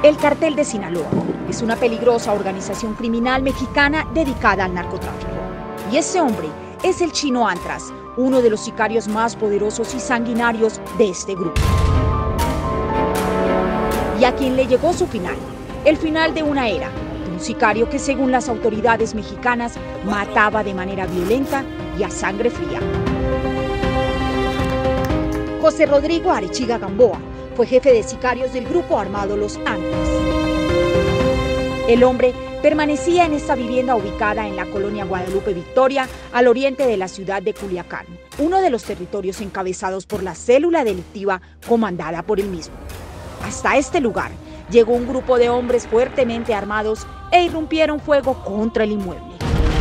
El Cartel de Sinaloa es una peligrosa organización criminal mexicana dedicada al narcotráfico. Y ese hombre es el Chino Antras, uno de los sicarios más poderosos y sanguinarios de este grupo. Y a quien le llegó su final, el final de una era, de un sicario que según las autoridades mexicanas mataba de manera violenta y a sangre fría. José Rodrigo Arechiga Gamboa fue jefe de sicarios del grupo armado Los Antras. El hombre permanecía en esta vivienda ubicada en la colonia Guadalupe Victoria, al oriente de la ciudad de Culiacán, uno de los territorios encabezados por la célula delictiva comandada por él mismo. Hasta este lugar llegó un grupo de hombres fuertemente armados e irrumpieron fuego contra el inmueble.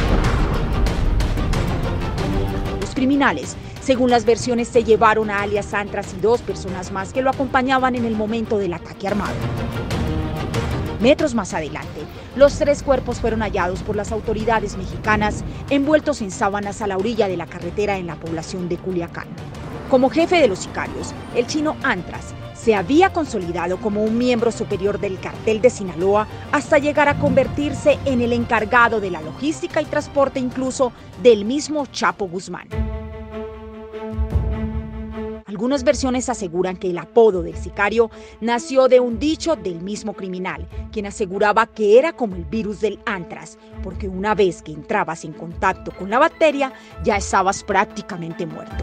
Los criminales, según las versiones, se llevaron a alias Antras y 2 personas más que lo acompañaban en el momento del ataque armado. Metros más adelante, los 3 cuerpos fueron hallados por las autoridades mexicanas envueltos en sábanas a la orilla de la carretera en la población de Culiacán. Como jefe de los sicarios, el Chino Antras se había consolidado como un miembro superior del Cartel de Sinaloa hasta llegar a convertirse en el encargado de la logística y transporte incluso del mismo Chapo Guzmán. Algunas versiones aseguran que el apodo del sicario nació de un dicho del mismo criminal, quien aseguraba que era como el virus del antras, porque una vez que entrabas en contacto con la bacteria, ya estabas prácticamente muerto.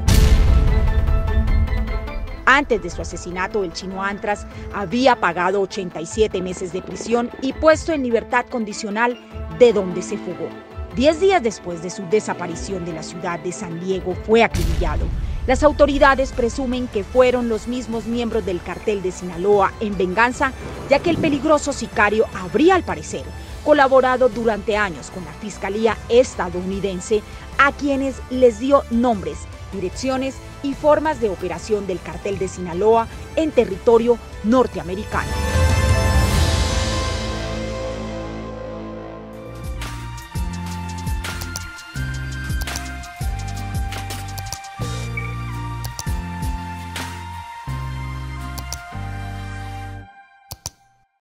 Antes de su asesinato, el Chino Antras había pagado 87 meses de prisión y puesto en libertad condicional, de donde se fugó. 10 días después de su desaparición de la ciudad de San Diego, fue acribillado. Las autoridades presumen que fueron los mismos miembros del Cartel de Sinaloa en venganza, ya que el peligroso sicario habría, al parecer, colaborado durante años con la Fiscalía estadounidense, a quienes les dio nombres, direcciones y formas de operación del Cartel de Sinaloa en territorio norteamericano.